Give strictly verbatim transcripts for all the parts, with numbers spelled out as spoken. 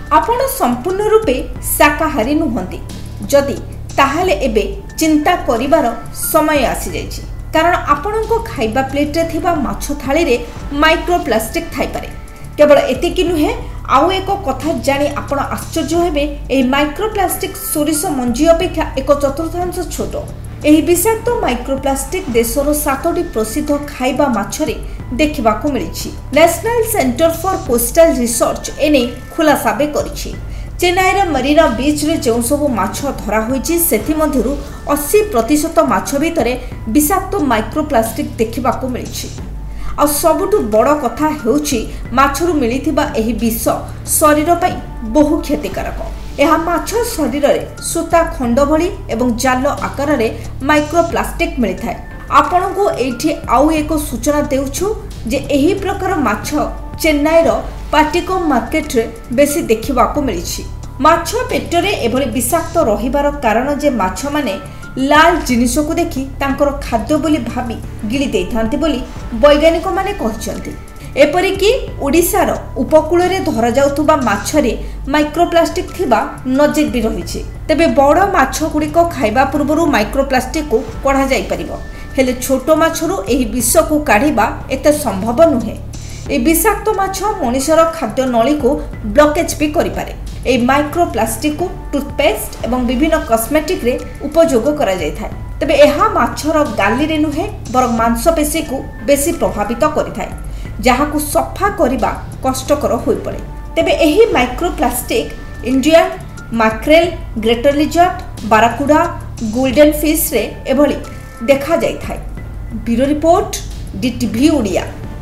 आपण संपूर्ण रूपे शाकाहारी नुहंती जदि ताहाले एबे चिंता करिवार समय आसी जाइछि कारण आपणको खाइबा प्लेट रे थिबा माछ थाली रे माइक्रोप्लास्टिक थाई पारे। केवल एतिकी नुहे आउ एक कथा जानी आपण आश्चर्य हेबे एही माइक्रोप्लास्टिक सोरिष मंजी अपेक्षा एक चतुर्थांश छोट। एही विषाक्त माइक्रोप्लास्टिक देशर सातटी प्रसिद्ध खाइबा माछरे देखिबाकू मिलिछि। National centre for coastal research एने खुलासा बे करिछि। चेन्नईर मरीना बीच रे जो सब माछ धरा होइछि सेथि मध्यरु अस्सी प्रतिशत माछ भितरे विषाक्त माइक्रोप्लास्टिक देखिबाकू मिलिछि। आ सबुठु बड़ कथा हेउछि माछरु मिलिथिबा एही विष शरीर पई बहु क्षतिकारक। यह माछ शरीर में सूता खंड भली एवं जाल आकार रे माइक्रोप्लास्टिक मिलता है। आपण को एठी आउ एक सूचना देउछु जे एही प्रकार माछ चेन्नईर पाटिकम मार्केट रे बेसी देखिबाकू मिलिछि। माछ पेटरे एभली विषाक्त रहिबार कारण जे माछ माने लाल जिनिस को देखि तांकर खाद्य बोली भाबी गिली देइथांती बोली वैज्ञानिक माने कहचंती। एपरिकी ओडिशार उपकूल रे धरा जाउथुबा माछरे माइक्रोप्लास्टिक थिबा नजिर भी रहिछि। तेबे बड़ माछ गुड़िक खाइबा पूर्वरु माइक्रोप्लास्टिक को कढ़ा जाई परिबो हेले छोट माछरु एही विष को काढिबा एते संभव नुहे। ए विषाक्त माछ मनुष्यर खाद्य नली को ब्लॉकेज भी करि पारे। ए माइक्रोप्लास्टिक को टूथपेस्ट एवं विभिन्न कॉस्मेटिक रे उपयोग करा जाय थाय। तबे एहा माछर गाली रे नुहे बर मांसपेशी को बेसी प्रभावित करिथाय जहाकू सफा करिबा कष्टकर होई पड़े। तेबे एही microplastic Indian mackerel, greater lizard, barracuda, golden fish रे एभली देखा जाय थाय। Bureau report DTV Odia.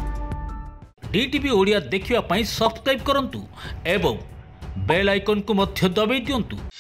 DTV Odia देखिवा पई सब्सक्राइब करंतु एवं बेल आइकन को मध्य दबाई दियंतु।